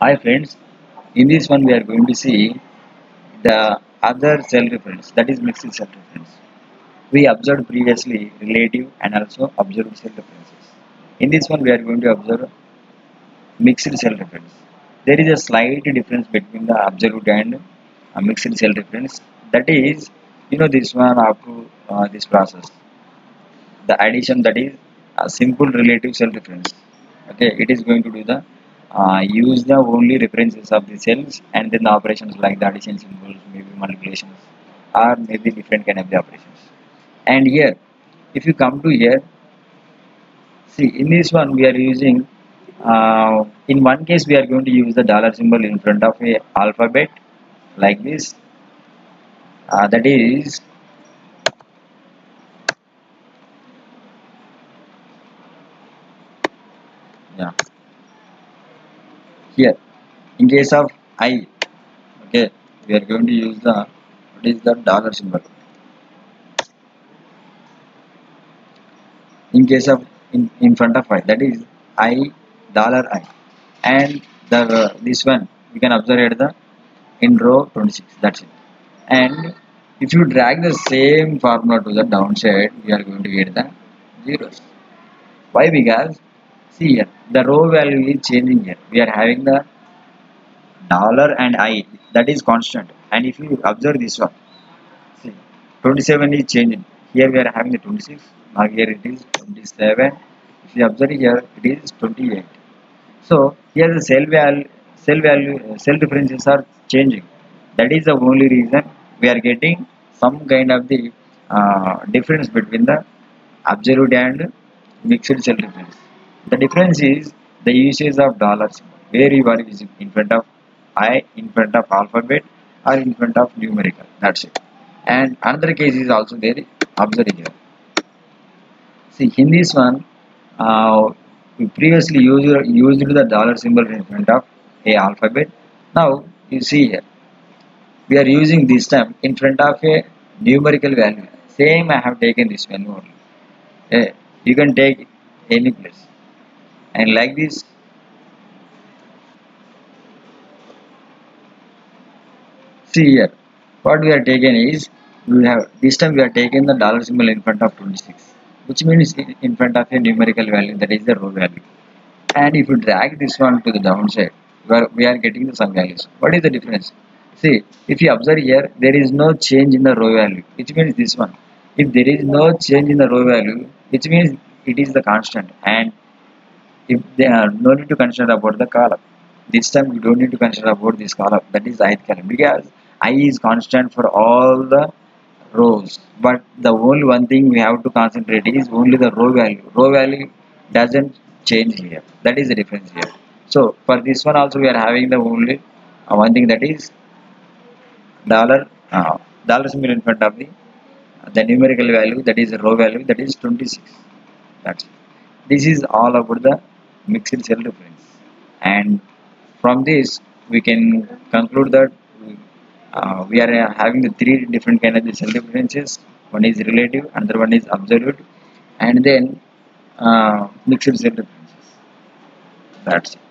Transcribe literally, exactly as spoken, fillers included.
Hi friends, in this one we are going to see the other cell reference, that is mixed cell reference. We observed previously relative and also observed cell references. In this one we are going to observe mixed cell reference. There is a slight difference between the observed and uh, mixed cell reference. That is, you know this one up to uh, this process. The addition, that is a simple relative cell reference. Okay, it is going to do the uh, use the only references of the cells, and then the operations like the addition symbols, maybe multiplications, or maybe different kind of the operations. And here, if you come to here, see in this one we are using uh, in one case we are going to use the dollar symbol in front of a alphabet like this. Uh, that is, yeah, here in case of I, okay, we are going to use the what is the dollar symbol. In case of in, in front of I, that is I, dollar I, and the uh, this one we can observe at the in row twenty-six. That's it. And if you drag the same formula to the downside, we are going to get the zeros. Why? Because see here, the row value is changing here. We are having the dollar and I, that is constant. And if you observe this one, see, twenty-seven is changing. Here we are having the twenty-six. Now here it is twenty-seven. If you observe here, it is twenty-eight. So here the cell value, cell value, uh, cell differences are changing. That is the only reason we are getting some kind of the uh, difference between the absolute and mixed cell difference. The difference is the usage of dollars where you are using in front of I, in front of alphabet, or in front of numerical. That's it. And another case is also there. Observe here. See in this one, uh, we previously used used the dollar symbol in front of a alphabet. Now you see here we are using this time in front of a numerical value. Same I have taken this one only. Eh, you can take any place, and like this. See here, what we are taken is we have this time we are taking the dollar symbol in front of twenty-six, which means in in front of a numerical value, that is the row value. And if you drag this one to the downside, we are, we are getting the some values. What is the difference? See, if you observe here, there is no change in the row value, which means this one. If there is no change in the row value, which means it is the constant. And if they are no need to consider about the column. This time we don't need to consider about this column, that is ith column, because I is constant for all the rows. But the only one thing we have to concentrate is only the row value. Row value doesn't change here. That is the difference here. So for this one also we are having the only uh, one thing, that is dollar uh, dollar symbol in front of the the numerical value, that is the row value, that is twenty-six. That's it. This is all about the mixed cell reference, and from this we can conclude that uh, we are uh, having the three different kind of the cell references. One is relative, another one is absolute, and then uh, mixed cell references. That's it.